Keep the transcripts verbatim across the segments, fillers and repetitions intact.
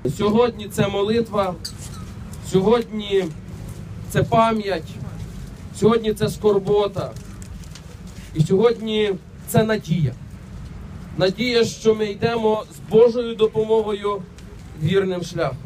Сьогодні це молитва, сьогодні це пам'ять, сьогодні це скорбота. І сьогодні це надія. Надія, що ми йдемо з Божою допомогою вірним шляхом.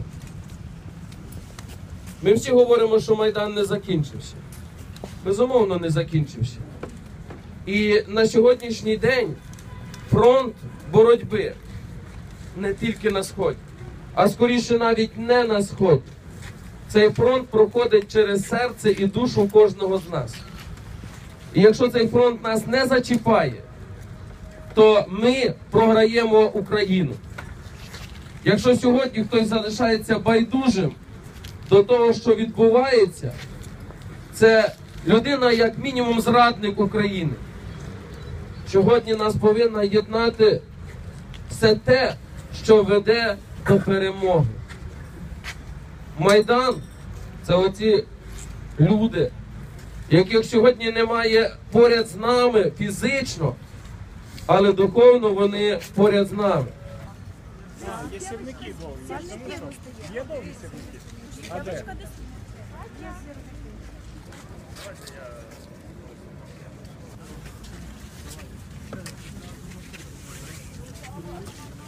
Ми всі говоримо, що Майдан не закінчився. Безумовно, не закінчився. І на сьогоднішній день фронт боротьби не тільки на Сході, а скоріше навіть не на Сході. Цей фронт проходить через серце і душу кожного з нас. І якщо цей фронт нас не зачіпає, то ми програємо Україну. Якщо сьогодні хтось залишається байдужим до того, що відбувається, це людина, як мінімум, зрадник України. Сьогодні нас повинно єднати все те, що веде до перемоги. Майдан – це оці люди, яких сьогодні немає поряд з нами фізично, але духовно вони поряд з нами. Є сірники довгі. Є довгі сірники? А де? Давайте я...